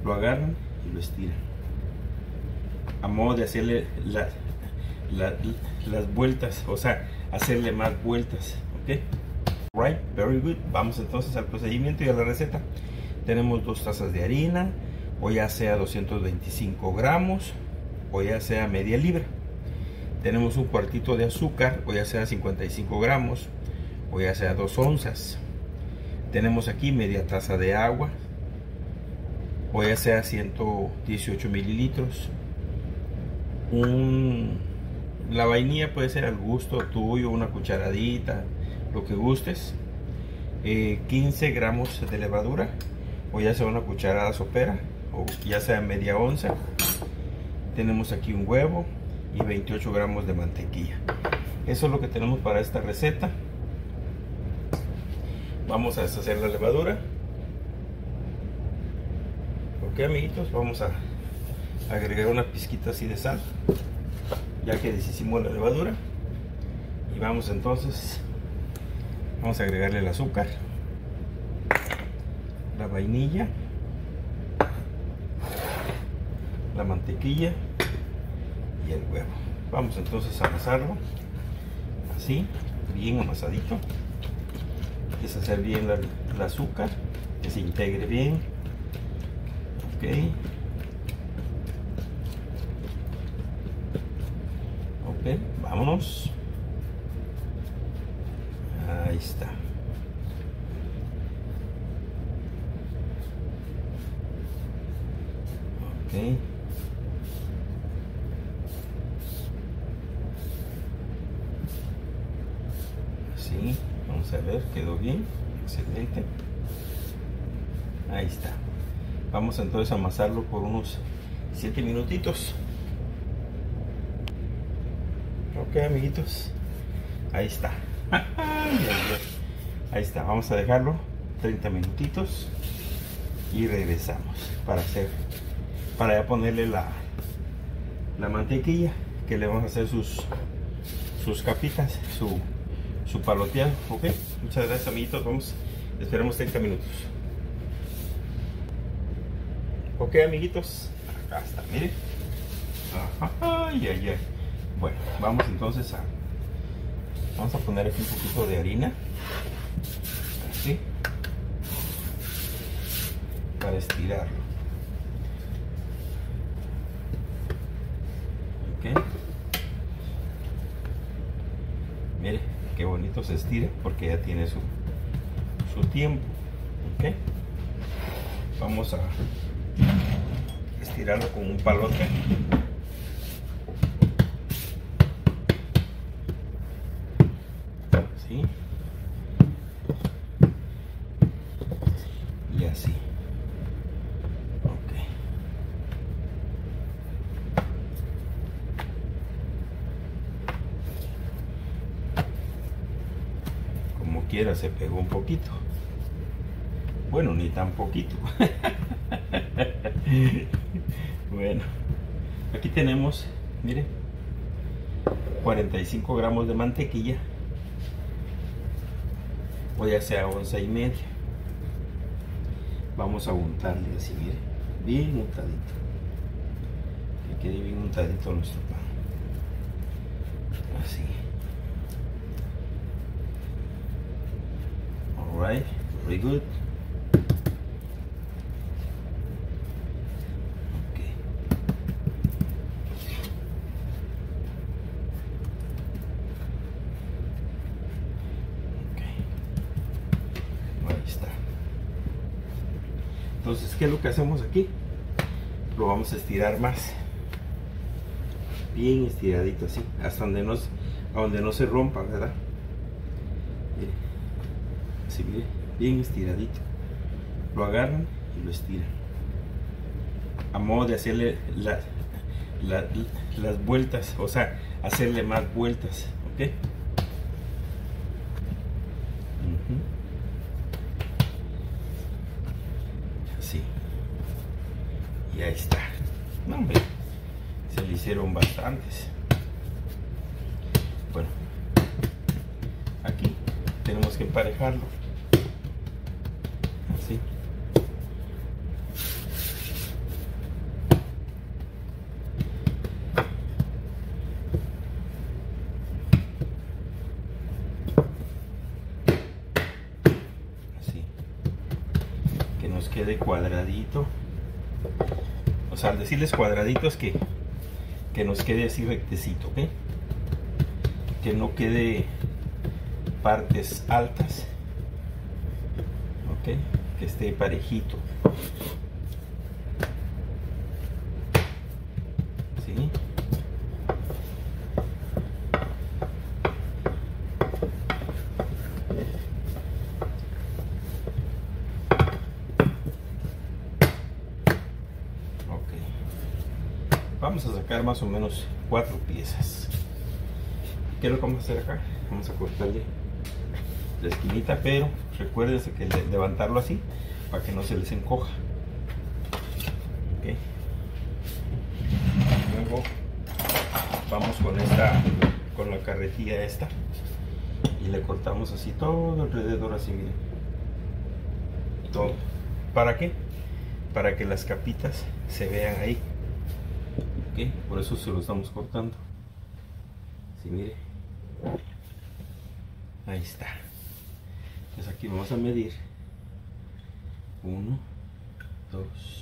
lo agarran y lo estiran a modo de hacerle las vueltas, o sea, hacerle más vueltas. Ok, right, very good. Vamos entonces al procedimiento y a la receta. Tenemos 2 tazas de harina, o ya sea 225 gramos, o ya sea media libra. Tenemos un cuartito de azúcar, o ya sea 55 gramos, o ya sea 2 onzas. Tenemos aquí media taza de agua, o ya sea 118 mililitros. La vainilla puede ser al gusto tuyo, una cucharadita, lo que gustes. 15 gramos de levadura, o ya sea una cucharada sopera, o ya sea media onza. Tenemos aquí un huevo y 28 gramos de mantequilla. Eso es lo que tenemos para esta receta. Vamos a deshacer la levadura. Ok, amiguitos, vamos a agregar una pizquita así de sal, ya que deshicimos la levadura. Y vamos entonces, vamos a agregarle el azúcar, la vainilla, la mantequilla y el huevo. Vamos entonces a amasarlo así, bien amasadito. Deshacer bien el azúcar, que se integre bien. Ok, ok, vámonos. Ahí está. Ok. Así, vamos a ver, quedó bien, excelente. Ahí está. Vamos entonces a amasarlo por unos 7 minutitos. Ok, amiguitos, ahí está. Ahí está, vamos a dejarlo 30 minutitos y regresamos para ya ponerle la mantequilla, que le vamos a hacer sus capitas, su paloteado. Ok, muchas gracias, amiguitos. Esperemos 30 minutos. Ok, amiguitos, acá está, miren. Ay, ay, ay. Bueno, vamos entonces vamos a poner aquí un poquito de harina, así, para estirarlo. Ok, mire qué bonito se estira, porque ya tiene su tiempo. Ok, vamos a estirarlo con un palote. Así. Y así. Ok. Como quiera se pegó un poquito. Bueno, ni tan poquito. Bueno, aquí tenemos, mire, 45 gramos de mantequilla, o ya sea 1,5 onzas. Vamos a untarle así, mire, bien untadito, que quede bien untadito nuestro pan, así. Alright, very good. Entonces, ¿qué es lo que hacemos aquí? Lo vamos a estirar más, bien estiradito así, hasta donde no se rompa, ¿verdad? Mire, así, mire, bien estiradito. Lo agarran y lo estiran a modo de hacerle las vueltas, o sea, hacerle más vueltas. Ok. Así. Y ahí está. No, hombre, se le hicieron bastantes. Bueno, aquí tenemos que emparejarlo. Así. quede cuadradito. O sea, al decirles cuadradito es que nos quede así rectecito, ¿ok? Que no quede partes altas, ¿ok? Que esté parejito, ¿sí? Vamos a sacar más o menos 4 piezas. ¿Qué es lo que vamos a hacer acá? Vamos a cortarle la esquinita, pero recuérdense que levantarlo así para que no se les encoja. ¿Okay? Luego vamos con la carretilla esta y le cortamos así todo alrededor, así miren, todo. ¿Para qué? Para que las capitas se vean ahí. ¿Okay? Por eso se lo estamos cortando. Sí, mire. Ahí está. Entonces aquí vamos a medir 1, 2.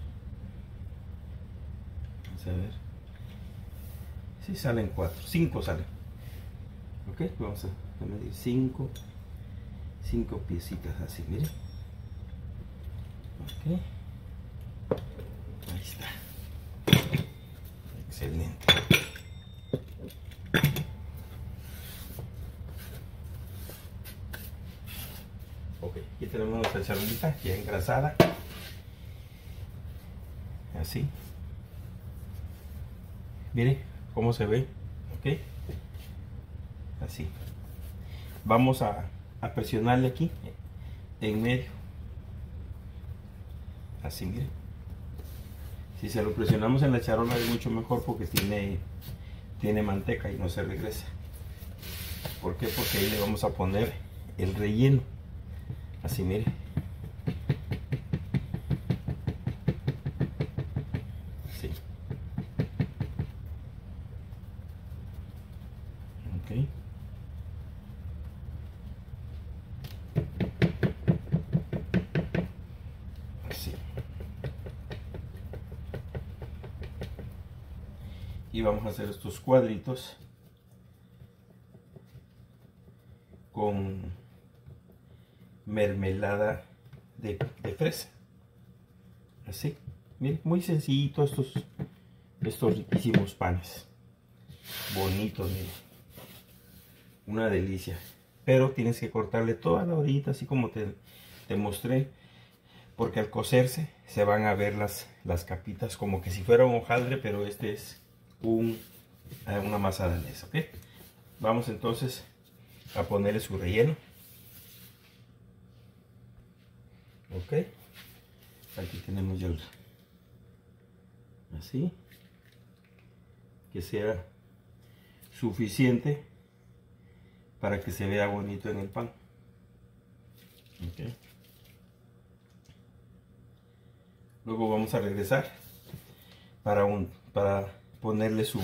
Vamos a ver si salen 4, 5 salen. Ok, vamos a medir 5 piecitas así, mire. Ok, ahí está. Excelente. Ok, aquí tenemos nuestra charolita ya engrasada. Así. Mire cómo se ve. Ok. Así. Vamos a presionarle aquí en medio. Así, mire. Si se lo presionamos en la charola es mucho mejor porque tiene manteca y no se regresa. ¿Por qué? Porque ahí le vamos a poner el relleno. Así, mire. Sí. Ok. Así. Y vamos a hacer estos cuadritos con mermelada de fresa. Así, miren, muy sencillito estos riquísimos panes. Bonitos, miren. Una delicia. Pero tienes que cortarle toda la orillita, así como te mostré, porque al cocerse se van a ver las capitas como que si fuera un hojaldre, pero este es una masa danesa, ¿ok? Vamos entonces a ponerle su relleno. Ok, aquí tenemos ya así, que sea suficiente para que se vea bonito en el pan. Okay. Luego vamos a regresar para ponerle su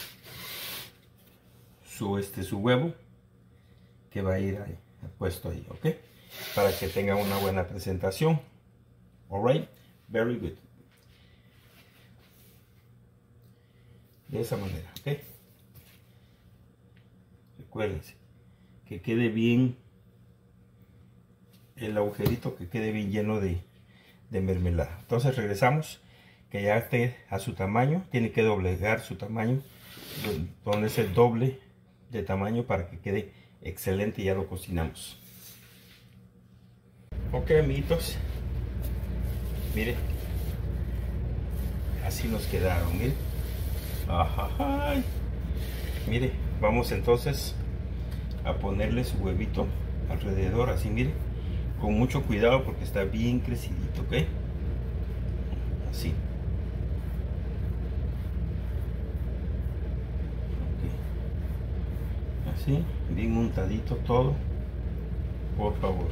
huevo, que va a ir ahí, puesto ahí, ok, para que tenga una buena presentación. Alright, very good. De esa manera, ok. Recuérdense que quede bien el agujerito, que quede bien lleno de mermelada. Entonces regresamos, que ya esté a su tamaño. Tiene que doblegar su tamaño, ponerse el doble de tamaño para que quede excelente. Y ya lo cocinamos. Ok, amiguitos, mire, así nos quedaron, mire. Ajá. Mire, vamos entonces a ponerle su huevito alrededor, así, mire, con mucho cuidado porque está bien crecidito, ok, así. Okay. Así, bien untadito todo, por favor.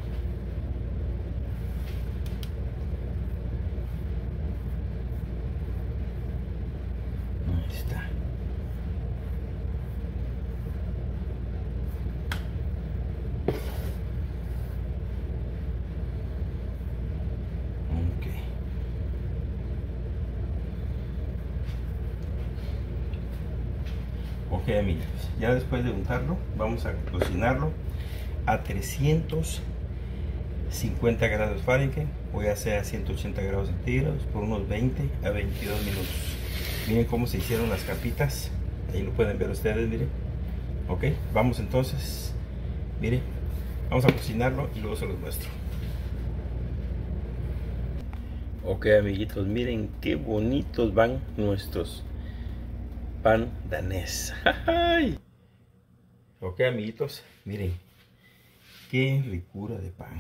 Ahí está. Ok, amigos, ya después de untarlo vamos a cocinarlo a 350 grados Fahrenheit, o ya sea a 180 grados centígrados, por unos 20 a 22 minutos. Miren cómo se hicieron las capitas, ahí lo pueden ver ustedes, miren. Ok, vamos entonces, miren, vamos a cocinarlo y luego se los muestro. Ok, amiguitos, miren qué bonitos van nuestros pan danés. Ok, amiguitos, miren qué ricura de pan.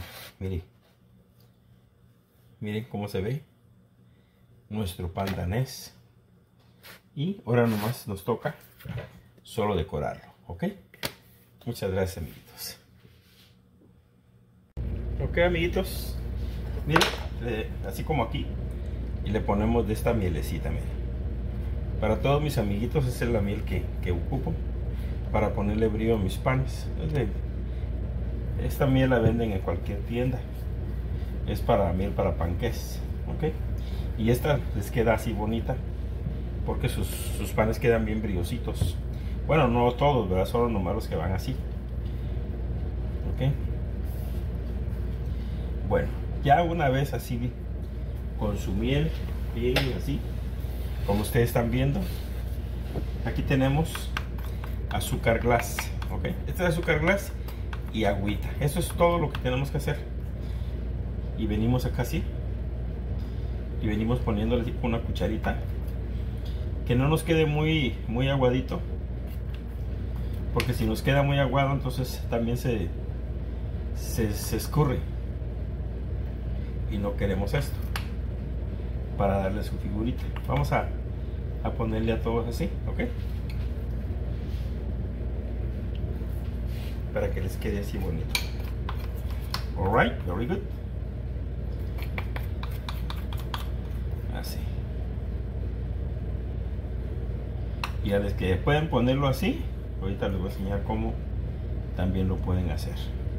Miren cómo se ve nuestro pan danés. Y ahora nomás nos toca solo decorarlo. Ok, muchas gracias, amiguitos. Ok, amiguitos, miren, así como aquí, y le ponemos de esta mielecita. Miren, para todos mis amiguitos, esa es la miel que ocupo para ponerle brillo a mis panes. Esta miel la venden en cualquier tienda, es para miel para panqués. Ok, y esta les queda así bonita porque sus panes quedan bien brillositos. Bueno, no todos, ¿verdad? Solo nomás los que van así. Ok, bueno, ya una vez así con su miel bien así como ustedes están viendo, aquí tenemos azúcar glass. Ok, este es azúcar glass y agüita. Eso es todo lo que tenemos que hacer. Y venimos acá así y venimos poniéndole tipo una cucharita, que no nos quede muy aguadito, porque si nos queda muy aguado entonces también se escurre y no queremos esto. Para darle su figurita vamos a ponerle a todos así, ok, para que les quede así bonito. Alright, very good. Así. Y a los que pueden ponerlo así, ahorita les voy a enseñar cómo también lo pueden hacer.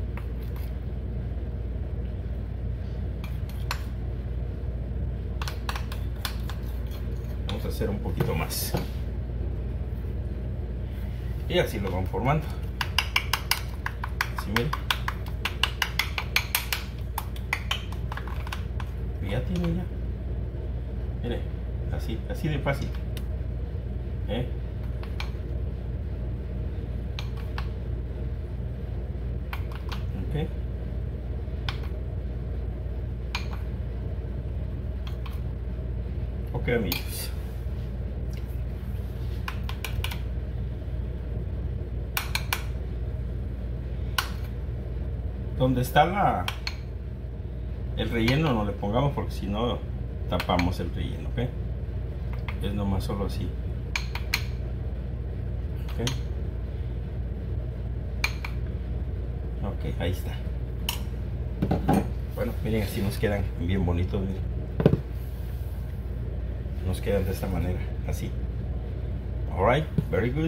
Vamos a hacer un poquito más. Y así lo van formando. Así, miren. Y ya tiene ya. Miren, así de fácil. Ok. Ok, amigos. Donde está el relleno no le pongamos, porque si no tapamos el relleno. Ok, es nomás solo así. Ok, ahí está. Bueno, miren, así nos quedan bien bonitos. Miren, nos quedan de esta manera, así. Alright, very good.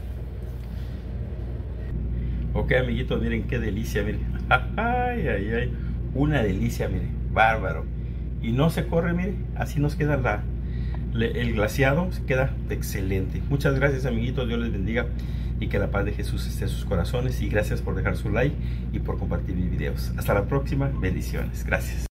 Ok, amiguitos, miren qué delicia. Miren, ay, ay, ay, una delicia. Miren, bárbaro. Y no se corre. Miren, así nos queda el glaseado, queda excelente. Muchas gracias, amiguitos, Dios les bendiga y que la paz de Jesús esté en sus corazones, y gracias por dejar su like y por compartir mis videos. Hasta la próxima, bendiciones, gracias.